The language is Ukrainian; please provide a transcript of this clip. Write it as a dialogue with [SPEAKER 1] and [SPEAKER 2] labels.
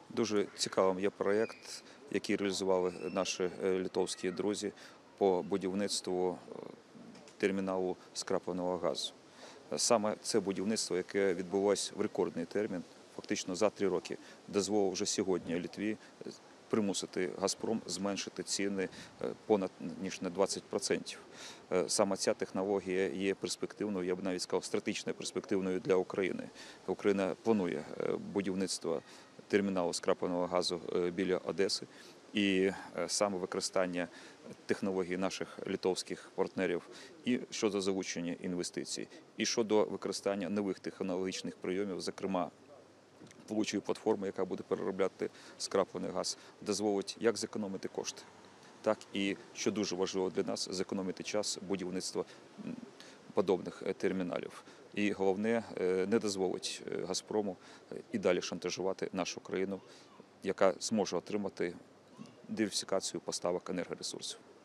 [SPEAKER 1] Дуже цікавим є проєкт, який реалізували наші литовські друзі по будівництву терміналу скрапленого газу. Саме це будівництво, яке відбулося в рекордний термін, фактично за 3 роки, дозволило вже сьогодні Литві примусити «Газпром» зменшити ціни понад ніж на 20%. Саме ця технологія є перспективною, я б навіть сказав, стратегічно перспективною для України. Україна планує будівництво терміналу скрапленого газу біля Одеси, і саме використання технологій наших литовських партнерів і щодо залучення інвестицій, і щодо використання нових технологічних прийомів, зокрема плавучої платформи, яка буде переробляти скраплений газ, дозволить як зекономити кошти, так і, що дуже важливо для нас, зекономити час будівництва подобних терміналів. І головне, не дозволить «Газпрому» і далі шантажувати нашу країну, яка зможе отримати диверсифікацію поставок енергоресурсів.